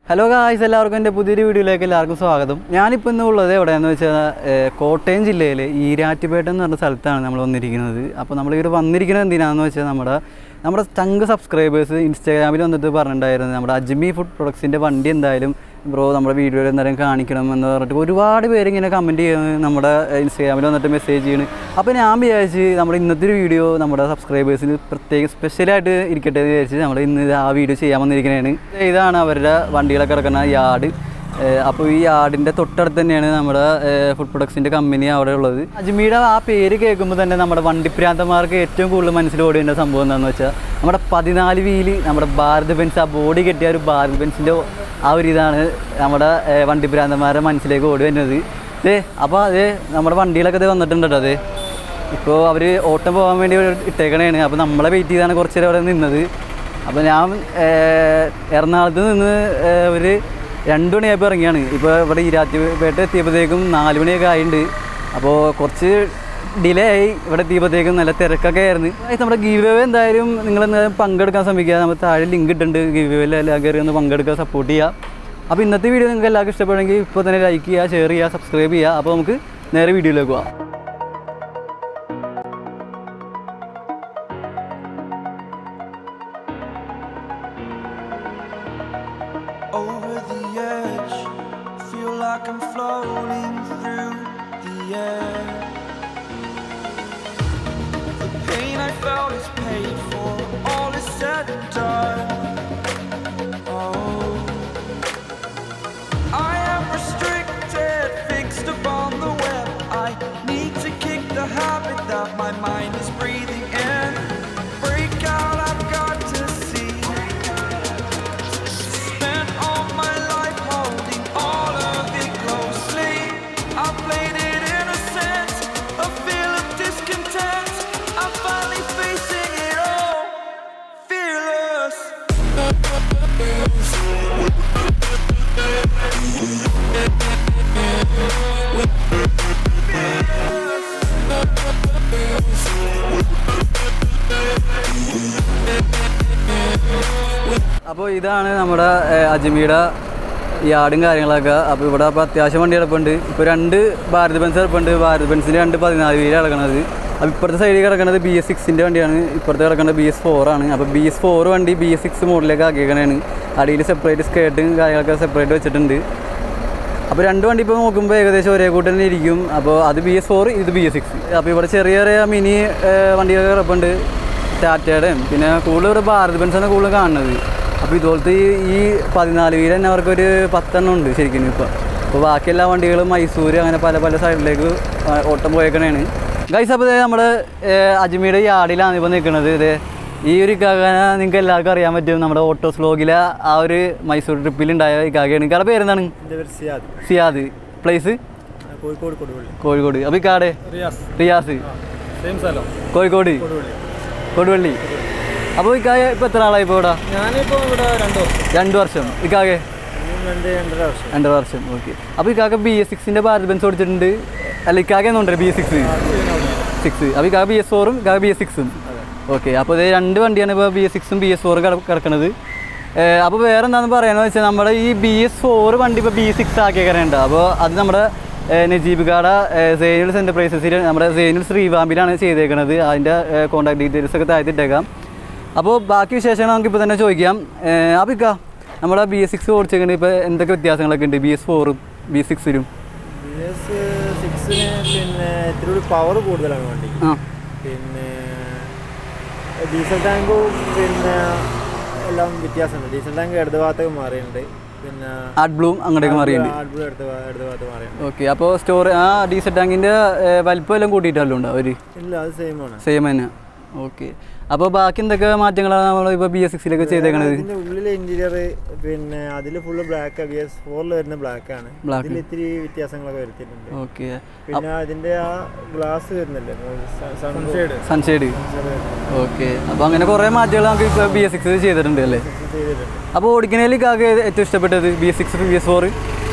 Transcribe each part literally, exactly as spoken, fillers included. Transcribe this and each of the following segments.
Hello guys, എല്ലാവർക്കും എൻ്റെ പുതിയൊരു വീഡിയോയിലേക്ക് എല്ലാവർക്കും സ്വാഗതം. ഞാനിപ്പോൾ ഇന്ന് ഉള്ളത് എവിടെയാണെന്ന് വെച്ചാൽ കോട്ടയം ജില്ലയിലെ ഈരാറ്റുപേട്ട എന്ന് പറഞ്ഞ സ്ഥലത്താണ് നമ്മൾ വന്നിരിക്കുന്നത്. അപ്പോൾ നമ്മൾ ഇവിടെ വന്നിരിക്കുന്നത് എന്തിനാണെന്ന് വെച്ചാൽ നമ്മുടെ നമ്മുടെ ചങ്ക് സബ്സ്ക്രൈബേഴ്സ് ഇൻസ്റ്റാഗ്രാമിൽ വന്നിട്ട് പറഞ്ഞിട്ടുണ്ടായിരുന്നു നമ്മുടെ അജ്മി ഫുഡ് പ്രൊഡക്ട്സിൻ്റെ വണ്ടി എന്തായാലും ബ്രോ നമ്മുടെ വീഡിയോയിൽ എന്തായാലും കാണിക്കണം എന്ന് പറഞ്ഞിട്ട് ഒരുപാട് പേര് ഇങ്ങനെ കമൻറ്റ് ചെയ്യുന്നത് നമ്മുടെ ഇൻസ്റ്റാഗ്രാമിൽ വന്നിട്ട് മെസ്സേജ് ചെയ്യുന്നു. അപ്പോൾ ഞാൻ വിചാരിച്ച് നമ്മുടെ ഇന്നത്തെ ഒരു വീഡിയോ നമ്മുടെ സബ്സ്ക്രൈബേഴ്സിന് പ്രത്യേകം സ്പെഷ്യലായിട്ട് ഇരിക്കട്ടെ എന്ന് വിചാരിച്ച് നമ്മൾ ഇന്ന് ആ വീഡിയോ ചെയ്യാൻ വന്നിരിക്കുന്നതാണ്. ഇതാണ് അവരുടെ വണ്ടികളൊക്കെ കിടക്കുന്ന യാർഡ്. അപ്പോൾ ഈ യാർഡിൻ്റെ തൊട്ടടുത്ത് തന്നെയാണ് നമ്മുടെ ഫുഡ് പ്രൊഡക്ട്സിൻ്റെ കമ്പനി അവിടെ ഉള്ളത്. അജ്മിയുടെ ആ പേര് കേൾക്കുമ്പോൾ തന്നെ നമ്മുടെ വണ്ടിപ്രാന്തന്മാർക്ക് ഏറ്റവും കൂടുതൽ മനസ്സിൽ ഓടേണ്ട സംഭവം എന്താണെന്ന് വെച്ചാൽ നമ്മുടെ പതിനാല് വീല് നമ്മുടെ ഭാരത് ബെൻസ് ആ ബോഡി കെട്ടിയ ഒരു ഭാരത് ബെൻസിൻ്റെ ആ ഒരു ഇതാണ് നമ്മുടെ വണ്ടിപ്രാന്തന്മാരുടെ മനസ്സിലേക്ക് ഓടി വരുന്നത്. അതെ, അപ്പോൾ അതേ നമ്മുടെ വണ്ടികളൊക്കെ ഇത് വന്നിട്ടുണ്ട് കേട്ടോ. അതെ, ഇപ്പോൾ അവർ ഓട്ടം പോകാൻ വേണ്ടി ഇട്ടേക്കണേണ്. അപ്പോൾ നമ്മളെ വെയിറ്റ് ചെയ്താണ് കുറച്ച് നേരം അവിടെ നിന്നത്. അപ്പോൾ ഞാൻ എറണാകുളത്ത് നിന്ന് ഒരു രണ്ട് മണിയായപ്പോൾ ഇറങ്ങിയാണ്. ഇപ്പോൾ ഇവിടെ ഈരാറ്റുപേട്ട എത്തിയപ്പോഴത്തേക്കും നാല് മണിയൊക്കെ ആയിട്ടുണ്ട്. അപ്പോൾ കുറച്ച് ഡിലേ ആയി. ഇവിടെ എത്തിയപ്പോഴത്തേക്കും നല്ല തിരക്കൊക്കെ ആയിരുന്നു. നമ്മുടെ ഗീവ് അവേ എന്തായാലും നിങ്ങളെന്തായാലും പങ്കെടുക്കാൻ ശ്രമിക്കുക. നമ്മൾ താഴെ ലിങ്ക് ഇട്ടുണ്ട്. ഗീവ് അവേയിൽ എല്ലാം കയറി ഒന്ന് പങ്കെടുക്കുക, സപ്പോർട്ട് ചെയ്യുക. അപ്പോൾ ഇന്നത്തെ വീഡിയോ നിങ്ങൾക്ക് എല്ലാവർക്കും ഇഷ്ടപ്പെടുമെങ്കിൽ ഇപ്പോൾ തന്നെ ലൈക്ക് ചെയ്യുക, ഷെയർ ചെയ്യുക, സബ്സ്ക്രൈബ് ചെയ്യുക. അപ്പോൾ നമുക്ക് നേരെ വീഡിയോയിലേക്ക് പോകാം. Over the edge, feel like I'm floating through the air. The pain I felt is paid for, all is said and done. Oh, I am restricted, fixed upon the web. I need to kick the habit that my mind is breathing in. Break out, I've got to see. അപ്പോൾ ഇതാണ് നമ്മുടെ അജ്മിയുടെ യാർഡും കാര്യങ്ങളൊക്കെ. അപ്പോൾ ഇവിടെ അപ്പോൾ അത്യാവശ്യം വണ്ടി കിടപ്പുണ്ട്. ഇപ്പോൾ രണ്ട് ഭാരത് ബെൻസ് കിടപ്പുണ്ട്. ഭാരത് ബെൻസിൻ്റെ രണ്ട് പതിനാല് വീല് കിടക്കണത്. അപ്പോൾ ഇപ്പുറത്തെ സൈഡിൽ കിടക്കുന്നത് ബി എസ് സിക്സിൻ്റെ വണ്ടിയാണ്. ഇപ്പുറത്ത് കിടക്കുന്നത് ബി എസ് ഫോറാണ്. അപ്പോൾ ബി എസ് ഫോർ വണ്ടി ബി എസ് സിക്സ് മോഡലിലേക്ക് ആക്കിയേക്കണതാണ്. അടിയിൽ സെപ്പറേറ്റ് സ്കേർട്ടും കാര്യങ്ങളൊക്കെ സെപ്പറേറ്റ് വെച്ചിട്ടുണ്ട്. അപ്പോൾ രണ്ട് വണ്ടി ഇപ്പോൾ നോക്കുമ്പോൾ ഏകദേശം ഒരേ കൂട്ട് തന്നെ ഇരിക്കും. അപ്പോൾ അത് ബി എസ് ഫോർ, ഇത് ബി എസ് സിക്സ്. അപ്പോൾ ഇവിടെ ചെറിയ ചെറിയ മിനി വണ്ടികളൊക്കെ കിടപ്പുണ്ട്, ടാറ്റയുടെയും. പിന്നെ കൂടുതൽ ഇവിടെ ഭാരത് ബെൻസാണ് കൂടുതൽ കാണുന്നത്. അപ്പോൾ ഇതുപോലത്തെ ഈ പതിനാല് വീല് തന്നെ അവർക്കൊരു പത്തെണ്ണം ഉണ്ട് ശരിക്കും ഇപ്പോൾ. അപ്പോൾ ബാക്കി എല്ലാ വണ്ടികളും മൈസൂർ അങ്ങനെ പല പല സൈഡിലേക്ക് ഓട്ടം പോയേക്കണേണ് ഗൈസ്. അപ്പോൾ ഇതേ നമ്മുടെ അജ്മിയുടെ യാർഡിലാണ് ഇപ്പോൾ നിൽക്കുന്നത്. ഇത് ഈ ഒരു ഇക്കാകന നിങ്ങൾക്ക് എല്ലാവർക്കും അറിയാൻ പറ്റും. നമ്മുടെ ഓട്ടോ സ്ലോഗിലെ ആ ഒരു മൈസൂർ ട്രിപ്പിലുണ്ടായ ഇക്കാകയാണ്. ഇക്കാടെ പേരെന്താണ്? സിയാദ്. പ്ലേസ് കോഴിക്കോട്. കോഴിക്കോട്. അപ്പോൾ ഇക്കാടെ റിയാസ്, കോഴിക്കോട് കൊടുവള്ളി. അപ്പോൾ ഇക്കാകെ ഇപ്പോൾ എത്ര ആളായി ഇപ്പോൾ ഇവിടെ? ഞാനിപ്പോൾ ഇവിടെ രണ്ട് വർഷം രണ്ട് വർഷം ഇക്കാകെ രണ്ടര വർഷം രണ്ടര വർഷം ഓക്കെ. അപ്പോൾ ഇക്കാകെ ബി എസ് സിക്സിൻ്റെ ഭാരത് ബെൻസ് ഓടിച്ചിട്ടുണ്ട്. അല്ല, ഇക്കാകെ എന്നുണ്ട് ബി എസ് സിക്സ് സിക്സ് അപ്പോൾ ഇക്കാകെ ബി എസ് ഫോറും ഇക്കാകെ ബി എസ് സിക്സും ഓക്കെ. അപ്പോൾ ഇത് രണ്ട് വണ്ടിയാണ് ഇപ്പോൾ ബി എസ് സിക്സും ബി എസ് ഫോറും കിടക്കുന്നത്. അപ്പോൾ വേറെ എന്താണെന്ന് പറയാമെന്ന് വെച്ചാൽ നമ്മുടെ ഈ ബി എസ് ഫോർ വണ്ടി ഇപ്പോൾ ബി സിക്സ് ആക്കിയേക്കാനുണ്ട്. അപ്പോൾ അത് നമ്മുടെ നജീബ് കാട സേനുൽസ് എൻ്റർപ്രൈസസിൽ നമ്മുടെ സേനുൽസ് റീവാമ്പിലാണ് ചെയ്തേക്കുന്നത്. അതിൻ്റെ കോൺടാക്ട് ഡീറ്റെയിൽസ് ഒക്കെ താഴ്ത്തിട്ടേക്കാം. അപ്പോൾ ബാക്കി വിശേഷങ്ങൾ നമുക്കിപ്പോൾ തന്നെ ചോദിക്കാം. അപ്പോൾ ഇക്ക നമ്മുടെ ബി എസ് സിക്സ് ഓടിച്ചേക്കുന്നത് ഇപ്പോൾ എന്തൊക്കെ വ്യത്യാസങ്ങളൊക്കെ ഉണ്ട് ബി എസ് ഫോറും ബി സിക്സിലും? ബി എസ് സിക്സിന് പിന്നെ ഇത്തിരി കൂടി പവർ കൂടുതലാണ് വണ്ടി. ആ പിന്നെ ഡീസൽ ടാങ്കും പിന്നെ എല്ലാം വ്യത്യാസമുണ്ട്. ഡീസൽ ടാങ്ക് ഇടത് ഭാഗത്തേക്ക് മാറിയിട്ടുണ്ട്. പിന്നെ ആഡ് ബ്ലൂം അങ്ങോട്ടേക്ക് മാറിയിട്ടുണ്ട്. ആഡ് ബ്ലൂ ഇടത് ഇടത് ഭാഗത്ത് മാറിയിട്ടുണ്ട്. ഓക്കെ. അപ്പോൾ സ്റ്റോർ ആ ഡീസൽ ടാങ്കിൻ്റെ വലിപ്പം എല്ലാം കൂട്ടിയിട്ടല്ലോ ഉണ്ടോ അവർ? ഇല്ല, അത് സെയിം ആണ്. സെയിം തന്നെ ഓക്കെ. അപ്പോൾ ബാക്കി എന്തൊക്കെ മാറ്റങ്ങളാണ് നമ്മൾ ഇപ്പോൾ ബി എസ് സിക്സിലൊക്കെ ചെയ്തേക്കണത്? ഇതിൻ്റെ ഉള്ളിലെ ഇൻറ്റീരിയർ പിന്നെ അതിൽ ഫുള്ള് ബ്ലാക്ക്, ബി എസ് ഫോറിൽ വരുന്ന ബ്ലാക്ക് ആണ്. ഇതിൽ ഇത്തിരി വ്യത്യാസങ്ങളൊക്കെ വരുത്തിയിട്ടുണ്ട്. ഓക്കെ. പിന്നെ അതിൻ്റെ ആ ഗ്ലാസ് വരുന്നില്ലേ, സൺഷെയ്ഡ് സൺഷെയ്ഡ് ഓക്കെ. അപ്പോൾ അങ്ങനെ കുറേ മാറ്റങ്ങൾ നമുക്ക് ഇപ്പോൾ ബി എസ് സിക്സ് ചെയ്തിട്ടുണ്ട് അല്ലേ? ചെയ്തിട്ടുണ്ട്. അപ്പോൾ ഓടിക്കണേൽ കാക്ക് ഏറ്റവും ഇഷ്ടപ്പെട്ടത് B S six B S four?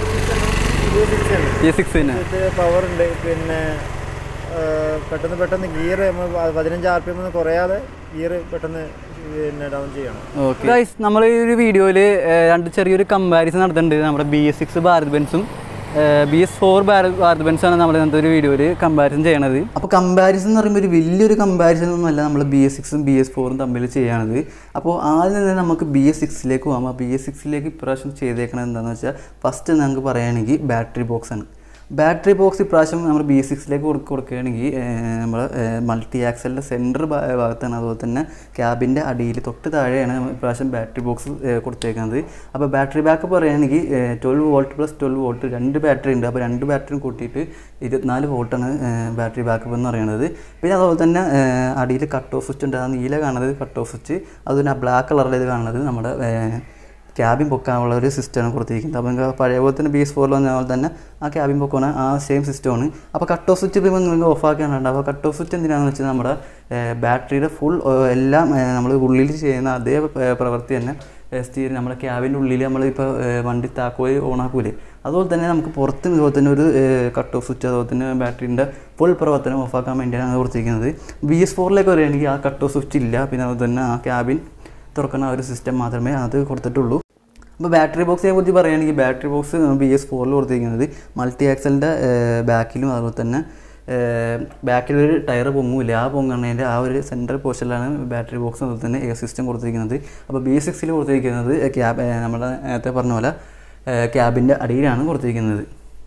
B S six തന്നെ. പവർ ഉണ്ട്. പിന്നെ പെട്ടെന്ന് പെട്ടെന്ന് ഗിയർ നമ്മൾ പതിനഞ്ച് ആർ പി എം ഒന്നും കുറയാതെ ഗിയർ പെട്ടെന്ന് പിന്നെ ഡൗൺ ചെയ്യണം. ഓക്കെ ഗൈസ്, നമ്മൾ ഈ ഒരു വീഡിയോയിൽ രണ്ട് ചെറിയൊരു കമ്പാരിസൺ നടത്തുന്നുണ്ട്. നമ്മുടെ ബി എസ് സിക്സ് ഭാരത് ബെൻസും B S four Bharat Bharat ബെൻസാണ് നമ്മൾ ഇന്നത്തെ ഒരു വീഡിയോയിൽ കമ്പാരിസൺ ചെയ്യണത്. അപ്പോൾ കമ്പാരിസൺ എന്ന് പറയുമ്പോൾ ഒരു വലിയൊരു കമ്പാരിസൺ ഒന്നുമല്ല നമ്മൾ ബി എസ് സിക്സും ബി എസ് ഫോറും തമ്മിൽ ചെയ്യണത്. അപ്പോൾ ആദ്യം തന്നെ നമുക്ക് ബി എസ് സിക്സിലേക്ക് പോകാം. ആ ബി എസ് സിക്സിലേക്ക് ഇപ്രാവശ്യം ചെയ്തേക്കണത് എന്താണെന്ന് വെച്ചാൽ ഫസ്റ്റ് നമുക്ക് പറയുകയാണെങ്കിൽ ബാറ്ററി ബോക്സാണ്. ബാറ്ററി ബോക്സ് ഇപ്രാവശ്യം നമ്മൾ ബി എസ് സിക്സിലേക്ക് കൊടു കൊടുക്കുകയാണെങ്കിൽ നമ്മൾ മൾട്ടി ആക്സലിൻ്റെ സെൻറ്റർ ഭാഗത്താണ്, അതുപോലെ തന്നെ ക്യാബിൻ്റെ അടിയിൽ തൊട്ട് താഴെയാണ് നമ്മൾ ഇപ്രാവശ്യം ബാറ്ററി ബോക്സ് കൊടുത്തേക്കുന്നത്. അപ്പോൾ ബാറ്ററി ബാക്കപ്പ് പറയുകയാണെങ്കിൽ twelve volt plus twelve volt രണ്ട് ബാറ്ററി ഉണ്ട്. അപ്പോൾ രണ്ട് ബാറ്ററിയും കൂട്ടിയിട്ട് ഇരുപത്തിനാല് വോൾട്ടാണ് ബാറ്ററി ബാക്കപ്പ് എന്ന് പറയുന്നത്. പിന്നെ അതുപോലെ തന്നെ അടിയിൽ കട്ട് ഓഫ് സ്വിച്ച് ഉണ്ട്. ആ നീല കാണുന്നത് കട്ട് ഓഫ് സ്വിച്ച്, അതുപോലെ ആ ബ്ലാക്ക് കളറിൽ ഇത് കാണുന്നത് നമ്മുടെ ക്യാബിൻ പൊക്കാനുള്ള ഒരു സിസ്റ്റമാണ് കൊടുത്തിരിക്കുന്നത്. അപ്പോൾ നിങ്ങൾക്ക് പഴയ പോലെ തന്നെ ബി എസ് ഫോറിൽ വന്ന പോലെ തന്നെ ആ ക്യാബിൻ പൊക്കാണ് ആ സെയിം സിസ്റ്റമാണ്. അപ്പോൾ കട്ട് ഓഫ് സ്വിച്ച് ഇപ്പോൾ നിങ്ങൾക്ക് ഓഫ് ആക്കാനുണ്ട്. അപ്പോൾ കട്ട് ഓഫ് സ്വിച്ച് എന്തിനാണെന്ന് വെച്ചാൽ നമ്മുടെ ബാറ്ററിയുടെ ഫുൾ എല്ലാം നമ്മൾ ഉള്ളിൽ ചെയ്യുന്ന അതേ പ്രവൃത്തി തന്നെ സ്റ്റീരിങ് നമ്മുടെ ക്യാബിൻ്റെ ഉള്ളിൽ നമ്മളിപ്പോൾ വണ്ടി താക്കോയി ഓണാക്കൂലേ, അതുപോലെ തന്നെ നമുക്ക് പുറത്ത് ഇതുപോലെ തന്നെ ഒരു കട്ട് ഓഫ് സ്വിച്ച്, അതുപോലെ തന്നെ ബാറ്ററിൻ്റെ ഫുൾ പ്രവർത്തനം ഓഫാക്കാൻ വേണ്ടിയാണ് കൊടുത്തിരിക്കുന്നത്. ബി എസ് ഫോറിലേക്ക് പറയുകയാണെങ്കിൽ ആ കട്ട് ഓഫ് സ്വിച്ച് ഇല്ല. പിന്നെ അതുപോലെ തന്നെ ആ ക്യാബിൻ തുറക്കുന്ന ആ ഒരു സിസ്റ്റം മാത്രമേ അത് കൊടുത്തിട്ടുള്ളൂ. അപ്പോൾ ബാറ്ററി ബോക്സിനെ കുറിച്ച് പറയുകയാണെങ്കിൽ ബാറ്ററി ബോക്സ് ബി എസ് ഫോറിൽ കൊടുത്തിരിക്കുന്നത് മൾട്ടി ആക്സലിൻ്റെ ബാക്കിലും അതുപോലെ തന്നെ ബാക്കിലൊരു ടയർ പൊങ്ങൂല, ആ പൊങ്ങുന്നതിൻ്റെ ആ ഒരു സെൻട്രൽ പോർഷനിലാണ് ബാറ്ററി ബോക്സ് അതുപോലെ തന്നെ എയർ സിസ്റ്റം കൊടുത്തിരിക്കുന്നത്. അപ്പോൾ ബി എസ് സിക്സിൽ കൊടുത്തിരിക്കുന്നത് ക്യാബ് നമ്മൾ നേരത്തെ പറഞ്ഞ പോലെ ക്യാബിൻ്റെ അടിയിലാണ് കൊടുത്തിരിക്കുന്നത്.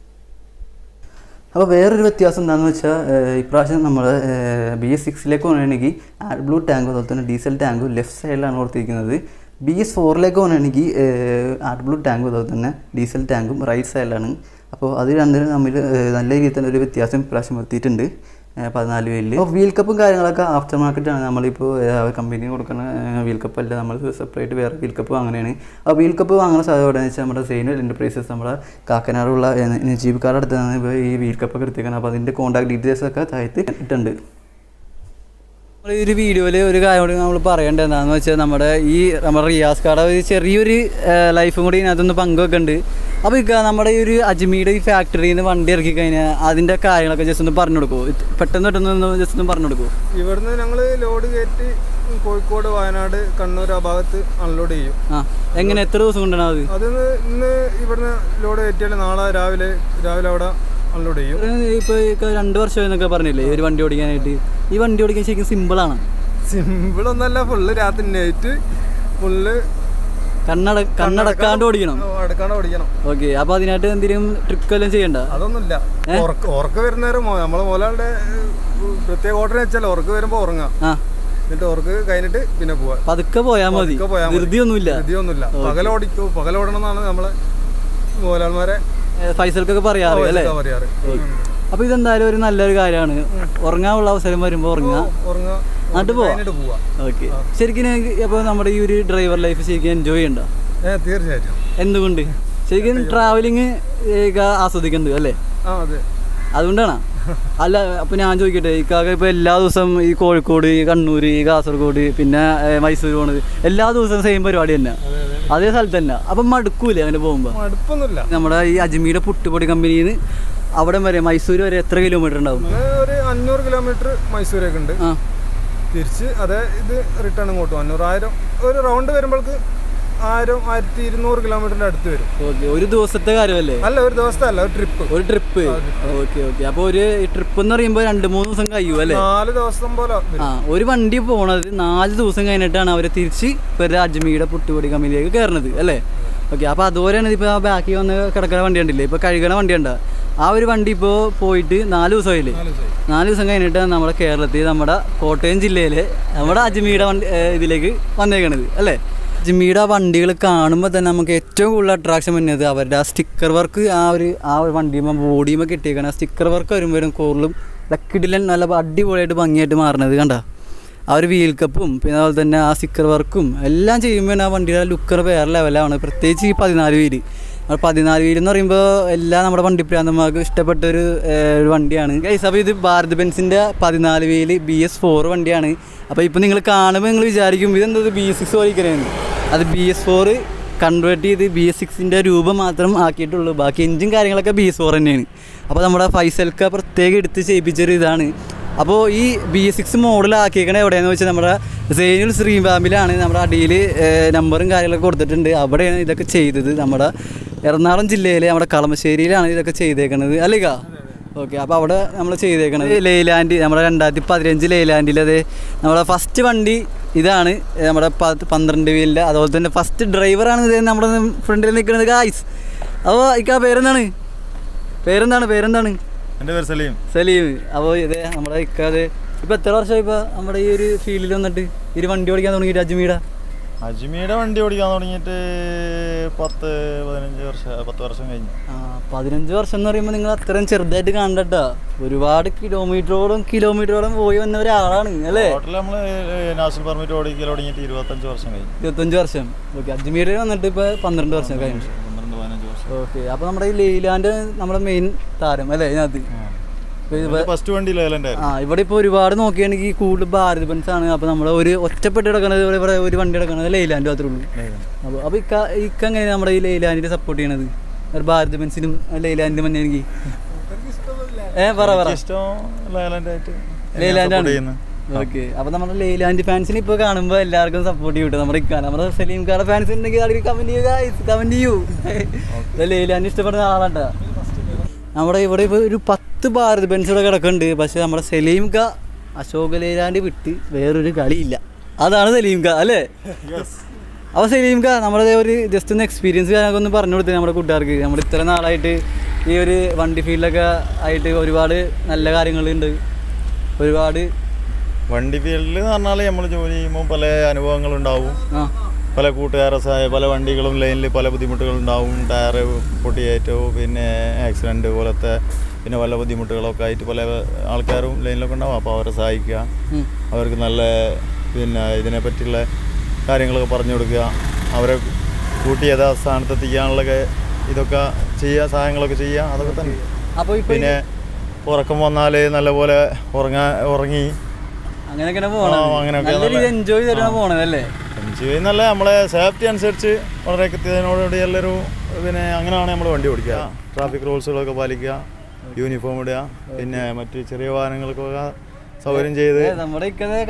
അപ്പോൾ വേറൊരു വ്യത്യാസം എന്താണെന്ന് വെച്ചാൽ ഇപ്രാവശ്യം നമ്മൾ ബി എസ് സിക്സിലേക്ക് പോകുകയാണെങ്കിൽ ആഡ് ബ്ലൂ ടാങ്കും അതുപോലെ തന്നെ ഡീസൽ ടാങ്കും ലെഫ്റ്റ് സൈഡിലാണ് കൊടുത്തിരിക്കുന്നത്. ബി എസ് ഫോറിലേക്ക് പോകുകയാണെങ്കിൽ ആഡ് ബ്ലൂ ടാങ്കും അതുപോലെ തന്നെ ഡീസൽ ടാങ്കും റൈറ്റ് സൈഡിലാണ്. അപ്പോൾ അത് രണ്ടിനും തമ്മിൽ നല്ല രീതിയിൽ തന്നെ ഒരു വ്യത്യാസം ഇപ്രാവശ്യം വരുത്തിയിട്ടുണ്ട് പതിനാല് വേലിൽ. അപ്പോൾ വീൽ കപ്പും കാര്യങ്ങളൊക്കെ ആഫ്റ്റർ മാർക്കറ്റാണ്. നമ്മളിപ്പോൾ കമ്പനി കൊടുക്കുന്ന വീൽ കപ്പ് അല്ല, നമ്മൾ സെപ്പറേറ്റ് വേറെ വീൽ കപ്പ് അങ്ങനെയാണ്. ആ വീൽ കപ്പ് വാങ്ങുന്ന സാധനം എവിടെയെന്ന് വെച്ചാൽ നമ്മുടെ സെയിനൽ എൻ്റർപ്രൈസസ് നമ്മുടെ കാക്കനാടുള്ള ജീവക്കാരുടെ അടുത്താണ് ഇപ്പോൾ ഈ വീൽ കപ്പൊക്കെ എടുത്തേക്കുന്നത്. അപ്പോൾ അതിൻ്റെ കോൺടാക്ട് ഡീറ്റെയിൽസൊക്കെ താഴത്ത് ഇട്ടുണ്ട്. നമ്മൾ ഈ ഒരു വീഡിയോയിൽ ഒരു കാര്യം കൂടി നമ്മൾ പറയേണ്ടത് എന്താണെന്ന് വെച്ചാൽ നമ്മുടെ ഈ നമ്മുടെ റിയാസ് കാർഡ് ഒരു ചെറിയൊരു ലൈഫും കൂടി ഇതിനകത്തൊന്ന് പങ്കുവെക്കുന്നുണ്ട്. അപ്പോൾ ഇക്ക നമ്മുടെ ഈ ഒരു അജ്മീയുടെ ഈ ഫാക്ടറിയിൽ നിന്ന് വണ്ടി ഇറക്കി കഴിഞ്ഞാൽ അതിൻ്റെ കാര്യങ്ങളൊക്കെ ജസ്റ്റ് ഒന്ന് പറഞ്ഞു കൊടുക്കുമോ? പെട്ടെന്ന് പെട്ടെന്ന് ജസ്റ്റ് ഒന്ന് പറഞ്ഞു കൊടുക്കുമോ? ഇവിടുന്ന് ഞങ്ങൾ ലോഡ് കയറ്റി കോഴിക്കോട്, വയനാട്, കണ്ണൂർ ആ ഭാഗത്ത് അൺലോഡ് ചെയ്യും. ആ എങ്ങനെ എത്ര ദിവസം കൊണ്ടാണ് അത്? അത് ഇന്ന് ഇവിടുന്ന് ലോഡ് കയറ്റിയാൽ നാളെ രാവിലെ രാവിലെ അവിടെ അൺലോഡ് ചെയ്യും. ഇപ്പോൾ രണ്ട് വർഷം എന്നൊക്കെ പറഞ്ഞില്ലേ ഒരു വണ്ടി ഓടിക്കാനായിട്ട്? ഈ വണ്ടി ഓടിക്കാൻ ശരിക്കും സിമ്പിളാണ്? സിമ്പിളൊന്നല്ല, ഫുള്ള് രാത്രി നൈറ്റ് ഫുള്ള് കണ്ണട കണ്ണടക്കാണ്ട് ഓടിക്കണം. അടക്കാണ്ട് ഓടിക്കണം. ഓക്കെ. അപ്പോൾ അതിനായിട്ട് എന്തെങ്കിലും ട്രിക്ക് എല്ലാം ചെയ്യണ്ട? അതൊന്നുമില്ല. ഉറക്ക വരുന്നേരം നമ്മളെ മോലാളുടെ പ്രത്യേക ഓർഡർ വെച്ചാൽ ഉറക്ക വരുമ്പോൾ ഉറങ്ങാം. എന്നിട്ട് ഉറക്ക് കഴിഞ്ഞിട്ട് പിന്നെ പോവാ. പതുക്കെ പോയാൽ മതി, ധൃതിയൊന്നുമില്ല. ധൃതിയൊന്നുമില്ല. പകലോടിക്കോ പകലോടണം എന്നാണ് നമ്മളെ മോലാൾമാരെ ഫൈസൽക്കൊക്കെ പറയാറ് അല്ലേ? പറയാറ്. അപ്പോൾ ഇതെന്തായാലും ഒരു നല്ലൊരു കാര്യമാണ്. ഉറങ്ങാനുള്ള അവസരം വരുമ്പോൾ ഉറങ്ങുക, എന്നിട്ട് പോവാ. ഓക്കെ. ശരിക്കും അപ്പോൾ നമ്മുടെ ഈ ഒരു ഡ്രൈവർ ലൈഫ് ശരിക്കും എൻജോയ് ചെയ്യണ്ട? തീർച്ചയായിട്ടും. എന്തുകൊണ്ട്? ശരിക്കും ട്രാവലിങ് ആസ്വദിക്കുന്നത് അല്ലേ? അതുകൊണ്ടാണ്. അല്ല, അപ്പോൾ ഞാൻ ചോദിക്കട്ടെ, ഇക്കാക്ക ഇപ്പോൾ എല്ലാ ദിവസവും ഈ കോഴിക്കോട്, ഈ കണ്ണൂർ, ഈ കാസർഗോഡ്, പിന്നെ മൈസൂർ പോണത് എല്ലാ ദിവസവും സെയിം പരിപാടി തന്നെ, അതേ സ്ഥലത്ത് തന്നെ. അപ്പം മടുക്കൂലേ അങ്ങനെ പോകുമ്പോൾ? മടുപ്പൊന്നുമില്ല. നമ്മുടെ ഈ അജ്മീയുടെ പുട്ടുപൊടി കമ്പനിയിൽ നിന്ന് അവിടെ വരെ മൈസൂർ വരെ എത്ര കിലോമീറ്റർ ഉണ്ടാവും? ഒരു അഞ്ഞൂറ് കിലോമീറ്റർ മൈസൂരൊക്കെ ഉണ്ട്. ആ തിരിച്ച് അതേ ഇത് റിട്ടേൺ ഇങ്ങോട്ടും അഞ്ഞൂറായിരം ഒരു റൗണ്ട് വരുമ്പോൾക്ക് ആയിരം ആയിരത്തി ഇരുന്നൂറ് കിലോമീറ്ററിന്റെ അടുത്ത് വരും. ഓക്കെ. ഒരു ദിവസത്തെ കാര്യമല്ലേ? അല്ല, ഒരു ദിവസത്തെ അല്ല, ഒരു ട്രിപ്പ്. ഒരു ട്രിപ്പ്. Okay okay. അപ്പോൾ ഒരു ട്രിപ്പ് എന്ന് പറയുമ്പോൾ രണ്ട് മൂന്ന് ദിവസം കഴിയും അല്ലേ? നാല് ദിവസം പോലെ. ആ, ഒരു വണ്ടി പോണത് നാല് ദിവസം കഴിഞ്ഞിട്ടാണ് അവർ തിരിച്ച് ഇപ്പോൾ അജ്മീയുടെ പുട്ടുപൊടി കമ്പനിയിലേക്ക് കയറുന്നത് അല്ലേ? ഓക്കെ. അപ്പോൾ അതുപോലെയാണ് ഇപ്പോൾ ആ ബാക്കി വന്ന് കിടക്കുന്ന വണ്ടി ഉണ്ടല്ലേ, ഇപ്പോൾ കഴുകണ വണ്ടി ഉണ്ടാ, ആ ഒരു വണ്ടി ഇപ്പോൾ പോയിട്ട് നാല് ദിവസമായില്ലേ? നാല് ദിവസം കഴിഞ്ഞിട്ടാണ് നമ്മുടെ കേരളത്തിൽ നമ്മുടെ കോട്ടയം ജില്ലയിലെ നമ്മുടെ അജ്മീയുടെ വണ്ടി ഇതിലേക്ക് വന്നേക്കണത് അല്ലേ? അജ്മീയുടെ വണ്ടികൾ കാണുമ്പോൾ തന്നെ നമുക്ക് ഏറ്റവും കൂടുതൽ അട്രാക്ഷൻ വരുന്നത് അവരുടെ ആ സ്റ്റിക്കർ വർക്ക്, ആ ഒരു ആ ഒരു വണ്ടിയുമ്പോൾ ബോഡിയുമ്പോൾ കിട്ടിയേക്കണം ആ സ്റ്റിക്കർ വർക്ക് വരുമ്പോഴും കൂടുതലും ലക്കിഡിലും നല്ല അടിപൊളിയായിട്ട് ഭംഗിയായിട്ട് മാറണത് കണ്ട. ആ ഒരു വീൽ കപ്പും പിന്നെ അതുപോലെ തന്നെ ആ സ്റ്റിക്കർ വർക്കും എല്ലാം ചെയ്യുമ്പോൾ ആ വണ്ടിയുടെ ലുക്കർ വേറെ ലെവലാണ്. പ്രത്യേകിച്ച് ഈ പതിനാല് വീല് പതിനാല് വീല് എന്ന് പറയുമ്പോൾ എല്ലാ നമ്മുടെ വണ്ടി പ്രാന്തന്മാർക്ക് ഇഷ്ടപ്പെട്ടൊരു ഒരു വണ്ടിയാണ് ഗൈസ്. അപ്പോൾ ഇത് ഭാരത് ബെൻസിൻ്റെ പതിനാല് വീല് ബി എസ് ഫോർ വണ്ടിയാണ്. അപ്പോൾ ഇപ്പോൾ നിങ്ങൾ കാണുമ്പോൾ നിങ്ങൾ വിചാരിക്കും ഇതെന്തത് ബി എസ് സിക്സ് വലിക്കണേന്ന്. അത് ബി എസ് ഫോർ കൺവേർട്ട് ചെയ്ത് ബി എസ് സിക്സിൻ്റെ രൂപം മാത്രം ആക്കിയിട്ടുള്ളൂ. ബാക്കി എഞ്ചിൻ കാര്യങ്ങളൊക്കെ ബി എസ് ഫോർ തന്നെയാണ്. അപ്പോൾ നമ്മുടെ ഫൈസൽക്ക പ്രത്യേകം എടുത്ത് ചെയ്യിപ്പിച്ചൊരു ഇതാണ്. അപ്പോൾ ഈ ബി എസ് സിക്സ് മോഡലാക്കിയേക്കണ എവിടെയാണെന്ന് വെച്ചാൽ നമ്മുടെ സൈനുൽ ശ്രീ ഫാമിലാണ്. നമ്മുടെ അടിയിൽ നമ്പറും കാര്യങ്ങളൊക്കെ കൊടുത്തിട്ടുണ്ട്. അവിടെയാണ് ഇതൊക്കെ ചെയ്തത്. നമ്മുടെ എറണാകുളം ജില്ലയിലെ നമ്മുടെ കളമശ്ശേരിയിലാണ് ഇതൊക്കെ ചെയ്തേക്കണത് അല്ലേക്കാ? ഓക്കെ. അപ്പോൾ അവിടെ നമ്മൾ ചെയ്തേക്കണത് ലെയ്ലാൻഡ്, നമ്മുടെ രണ്ടായിരത്തി പതിനഞ്ച് ലെയ്ലാൻഡിൽ അത് നമ്മുടെ ഫസ്റ്റ് വണ്ടി ഇതാണ്. നമ്മുടെ പന്ത്രണ്ട് വീലിൻ്റെ അതുപോലെ തന്നെ ഫസ്റ്റ് ഡ്രൈവറാണ് ഇത് നമ്മുടെ ഫ്രണ്ടിൽ നിൽക്കുന്നത് ഗായ്സ്. അപ്പോൾ ഇക്കാ പേരെന്താണ് പേരെന്താണ് പേരെന്താണ് എൻ്റെ പേര് സലീം. സലീം. അപ്പോൾ ഇതേ നമ്മുടെ ഇക്കാതെ ഇപ്പോൾ എത്ര വർഷമായി ഇപ്പോൾ നമ്മുടെ ഈ ഒരു ഫീൽഡിൽ വന്നിട്ട് ഈ വണ്ടി ഓടിക്കാൻ തുടങ്ങിയിട്ട്? അജ്മീടെ അജ്മീടെ വണ്ടി ഓടിക്കാൻ തുടങ്ങിയിട്ട് പത്ത് പതിനഞ്ച് വർഷം പത്ത് വർഷം കഴിഞ്ഞു. ആ പതിനഞ്ച് വർഷം എന്ന് പറയുമ്പോൾ നിങ്ങൾ അത്രയും ചെറുതായിട്ട് കാണണ്ടട്ടാ. ഒരുപാട് കിലോമീറ്ററോളം കിലോമീറ്ററോളം പോയി വന്ന ഒരാളാണ് അല്ലേ? ടോട്ടൽ നമ്മൾ നാഷണൽ പെർമിറ്റ് ഓടിക്കൽ തുടങ്ങിയിട്ട് ഇരുപത്തഞ്ച് വർഷം കഴിഞ്ഞു. ഇരുപത്തഞ്ച് വർഷം. ഓക്കെ. അജ്മീരിൽ വന്നിട്ട് ഇപ്പോൾ പന്ത്രണ്ട് വർഷം കഴിഞ്ഞു. പന്ത്രണ്ട് പതിനഞ്ച് വർഷം. ഓക്കെ. അപ്പോൾ നമ്മുടെ ഈ ലെയ്ലാൻഡ് നമ്മുടെ മെയിൻ താരം അല്ലേ ഇതിനകത്ത്? ഫസ്റ്റ് വണ്ടി ലെയ്ലാൻഡ്. ആ ഇവിടെ ഇപ്പോൾ ഒരുപാട് നോക്കുകയാണെങ്കിൽ കൂടുതൽ ഭാരത് ബെൻസ് ആണ്. അപ്പോൾ നമ്മൾ ഒരു ഒറ്റപ്പെട്ട് കിടക്കുന്നത് ഇവിടെ ഒരു വണ്ടി കിടക്കുന്നത് ലെയ്ലാൻഡ് മാത്രമേ ഉള്ളൂ. അപ്പോൾ അപ്പോൾ ഇക്ക ഇക്ക എങ്ങനെയാണ് നമ്മുടെ ഈ ലെയ്ലാൻഡിനെ സപ്പോർട്ട് ചെയ്യണത്? ഒരു ഭാരത് ബെൻസിനും ലെയ്ലാൻഡിനും തന്നെ എനിക്ക് ഏ പറ പറ ഇഷ്ടം ലെയ്ലാൻഡായിട്ട് ലെയ്ലാൻഡാണ്. ഓക്കെ. അപ്പോൾ നമ്മുടെ ലെയ്ലാൻഡ് ഫാൻസിന് ഇപ്പോൾ കാണുമ്പോൾ എല്ലാവർക്കും സപ്പോർട്ട് ചെയ്യും. നമ്മുടെ ഇക്ക നമ്മുടെ സലീം കാരുടെ ഫാൻസ് ഉണ്ടെങ്കിൽ അതിൽ കമൻറ്റ് ചെയ്യുക കമൻറ്റ് ചെയ്യൂ. ലെയ്ലാൻഡ് ഇഷ്ടപ്പെടുന്ന ആളാണ്ടാ. നമ്മുടെ ഇവിടെ ഇപ്പോൾ ഒരു പത്ത് ഭാരത് ബെൻസ് ഇവിടെ കിടക്കുന്നുണ്ട്. പക്ഷേ നമ്മുടെ സലീം ക അശോക് ലെയ്ലാൻഡ് വിട്ട് വേറൊരു കളിയില്ല. അതാണ് സലീം ക അല്ലേ? അപ്പോൾ സലീം ക നമ്മുടെ ഒരു ജസ്റ്റ് ഒന്ന് എക്സ്പീരിയൻസ് ഞാനൊക്കെ ഒന്ന് പറഞ്ഞു കൊടുത്തേ നമ്മുടെ കൂട്ടുകാർക്ക്. നമ്മൾ ഇത്ര നാളായിട്ട് ഈ ഒരു വണ്ടി ഫീൽഡൊക്കെ ആയിട്ട് ഒരുപാട് നല്ല കാര്യങ്ങളുണ്ട്. ഒരുപാട് വണ്ടി ഫീൽഡിൽ എന്ന് പറഞ്ഞാൽ നമ്മൾ ജോലി ചെയ്യുമ്പോൾ പല അനുഭവങ്ങളുണ്ടാവും. പല കൂട്ടുകാരെ സഹായ പല വണ്ടികളും ലൈനിൽ പല ബുദ്ധിമുട്ടുകളുണ്ടാവും. ടയർ പൊട്ടിയേറ്റോ പിന്നെ ആക്സിഡൻറ്റ് പോലത്തെ പിന്നെ പല ബുദ്ധിമുട്ടുകളൊക്കെ ആയിട്ട് പല ആൾക്കാരും ലൈനിലൊക്കെ ഉണ്ടാവും. അപ്പോൾ അവരെ സഹായിക്കുക, അവർക്ക് നല്ല പിന്നെ ഇതിനെ പറ്റിയുള്ള കാര്യങ്ങളൊക്കെ പറഞ്ഞു കൊടുക്കുക, അവരെ കൂട്ടി യഥാസ്ഥാനത്തെത്തിക്കാനുള്ള ഇതൊക്കെ ചെയ്യുക, സഹായങ്ങളൊക്കെ ചെയ്യുക, അതൊക്കെ തന്നെ. അപ്പോൾ പിന്നെ ഉറക്കം വന്നാൽ നല്ലപോലെ ഉറങ്ങാൻ ഉറങ്ങി അങ്ങനെയൊക്കെ അങ്ങനെയൊക്കെ എൻജോയ് ചെയ്തിട്ടാണ് പോണതല്ലേ? എൻജോയ് എന്നല്ല, നമ്മളെ സേഫ്റ്റി അനുസരിച്ച് വളരെ കൃത്യതയോടുകൂടി എല്ലാവരും പിന്നെ അങ്ങനെയാണ് നമ്മൾ വണ്ടി ഓടിക്കുക. ട്രാഫിക് റൂൾസുകളൊക്കെ പാലിക്കുക, യൂണിഫോം ഇടുക, പിന്നെ മറ്റ് ചെറിയ വാഹനങ്ങൾക്കൊക്കെ സൗകര്യം ചെയ്ത് നമ്മുടെ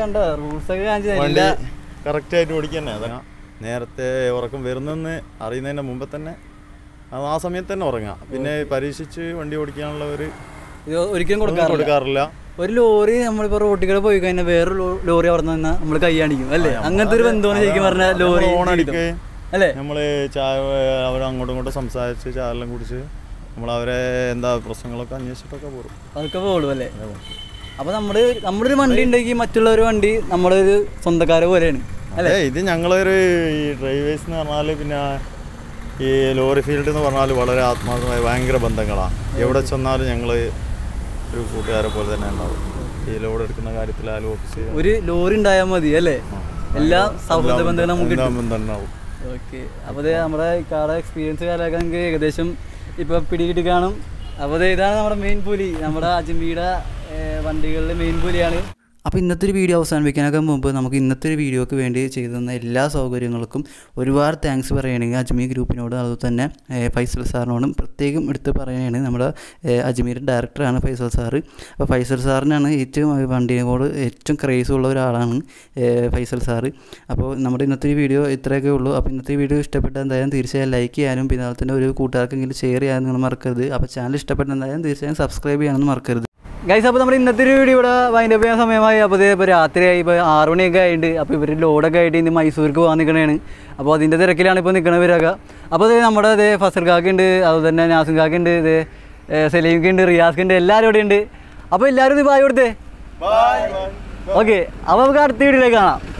വണ്ടി കറക്റ്റായിട്ട് ഓടിക്കുക തന്നെ. അതാണ് നേരത്തെ ഉറക്കം വരുന്നെന്ന് അറിയുന്നതിൻ്റെ മുമ്പ് തന്നെ അത് ആ സമയത്ത് തന്നെ ഉറങ്ങുക. പിന്നെ പരീക്ഷിച്ച് വണ്ടി ഓടിക്കാനുള്ള ഒരു ഒരിക്കലും കൊടുക്കാറില്ല. ഒരു ലോറി നമ്മളിപ്പോൾ റോട്ടിൽ കൂടെ പോയി കഴിഞ്ഞാൽ വേറൊരു ലോറി അവിടെ നിന്ന് നമ്മൾ കൈയാണിക്കും അല്ലേ? അങ്ങനത്തെ ഒരു ബന്ധമാണ് ശരിക്കും പറഞ്ഞാൽ ലോറി ഓണടിക്കുക അല്ലേ? നമ്മൾ ചായ അവർ അങ്ങോട്ടും ഇങ്ങോട്ടും സംസാരിച്ച് ചായെല്ലാം കുടിച്ച് നമ്മൾ അവരെ എന്താ പ്രശ്നങ്ങളൊക്കെ അന്വേഷിച്ചിട്ടൊക്കെ പോകും. അതൊക്കെ പോകും അല്ലേ? അപ്പോൾ നമ്മുടെ നമ്മുടെ ഒരു വണ്ടി ഉണ്ടെങ്കിൽ മറ്റുള്ളൊരു വണ്ടി നമ്മുടെ ഒരു സ്വന്തക്കാരെ പോലെയാണ് അല്ലേ? ഇത് ഞങ്ങളൊരു ഈ ഡ്രൈവേഴ്സ് എന്ന് പറഞ്ഞാൽ പിന്നെ ഈ ലോറി ഫീൽഡ് എന്ന് പറഞ്ഞാൽ വളരെ ആത്മാർത്ഥമായ ഭയങ്കര ബന്ധങ്ങളാണ്. എവിടെ ചെന്നാലും ഞങ്ങൾ ഒരു കൂട്ടുകാരെ പോലെ തന്നെ ഉണ്ടാവും. ഈ ലോഡ് എടുക്കുന്ന കാര്യത്തിലായാലും ഓഫീസ് ഒരു ലോറി ഉണ്ടായാൽ മതി അല്ലേ? എല്ലാ സൗഹൃദ ബന്ധങ്ങളും നമുക്ക് ഉണ്ടാവും. ഓക്കെ. അപ്പോൾ നമ്മുടെ കാറുടെ എക്സ്പീരിയൻസ് കാലമൊക്കെ നമുക്ക് ഏകദേശം ഇപ്പോൾ പിടികിട്ടി കാണും. അപ്പോൾ ഇതാണ് നമ്മുടെ മെയിൻ പുലി, നമ്മുടെ അജ്മീടെ വണ്ടികളിലെ മെയിൻ പുലിയാണ്. അപ്പോൾ ഇന്നത്തെ ഒരു വീഡിയോ അവസാനിപ്പിക്കാനൊക്കെ മുമ്പ് നമുക്ക് ഇന്നത്തെ ഒരു വീഡിയോക്ക് വേണ്ടി ചെയ്തു തന്ന എല്ലാ സൗകര്യങ്ങൾക്കും ഒരുപാട് താങ്ക്സ് പറയുകയാണെങ്കിൽ അജ്മീർ ഗ്രൂപ്പിനോട് അതുപോലെ തന്നെ ഫൈസൽ സാറിനോടും പ്രത്യേകം എടുത്ത് പറയുകയാണ്. നമ്മുടെ അജ്മീർ ഡയറക്ടറാണ് ഫൈസൽ സാറ്. അപ്പോൾ ഫൈസൽ സാറിനാണ് ഏറ്റവും വണ്ടിയോട് ഏറ്റവും ക്രേസ് ഉള്ള ഒരാളാണ് ഫൈസൽ സാറ്. അപ്പോൾ നമ്മുടെ ഇന്നത്തെ ഒരു വീഡിയോ ഇത്രയൊക്കെ ഉള്ളൂ. അപ്പോൾ ഇന്നത്തെ വീഡിയോ ഇഷ്ടപ്പെട്ട എന്തായാലും തീർച്ചയായും ലൈക്ക് ചെയ്യാനും പിന്നെ അതുപോലെ തന്നെ ഒരു കൂട്ടുകാർക്കെങ്കിലും ഷെയർ ചെയ്യാനും നിങ്ങൾ മറക്കരുത്. അപ്പോൾ ചാനൽ ഇഷ്ടപ്പെട്ട എന്തായാലും തീർച്ചയായും സബ്സ്ക്രൈബ് ചെയ്യാനൊന്നും മറക്കരുത് ഗൈസ്. അപ്പോൾ നമ്മുടെ ഇന്നത്തെ ഒരു വീഡിയോ ഇവിടെ വൈൻഡ് അപ്പ് ചെയ്യാൻ സമയമായി. അപ്പോൾ ഇത് ഇപ്പോൾ രാത്രിയായി, ഇപ്പോൾ ആറ് മണിയൊക്കെ ആയിട്ട്. അപ്പോൾ ഇവർ ലോഡൊക്കെ ആയിട്ട് ഇന്ന് മൈസൂർക്ക് പോകാൻ നിൽക്കണതാണ്. അപ്പോൾ അതിൻ്റെ തിരക്കിലാണ് ഇപ്പോൾ നിൽക്കണവരൊക്കെ. അപ്പോൾ ഇത് നമ്മുടെ ഇത് ഫസൽ കാക്കുണ്ട്, അതുപോലെ തന്നെ നാസിം കാക്കുണ്ട്, ഇത് സലീംക്കുണ്ട്, റിയാസ്ക്കുണ്ട്, എല്ലാവരും ഇവിടെ ഉണ്ട്. അപ്പോൾ എല്ലാവരും ഇത് ബായ് കൊടുത്തേ. ഓക്കെ. അപ്പോൾ നമുക്ക് അടുത്ത വീഡിയോയിലേക്ക് കാണാം.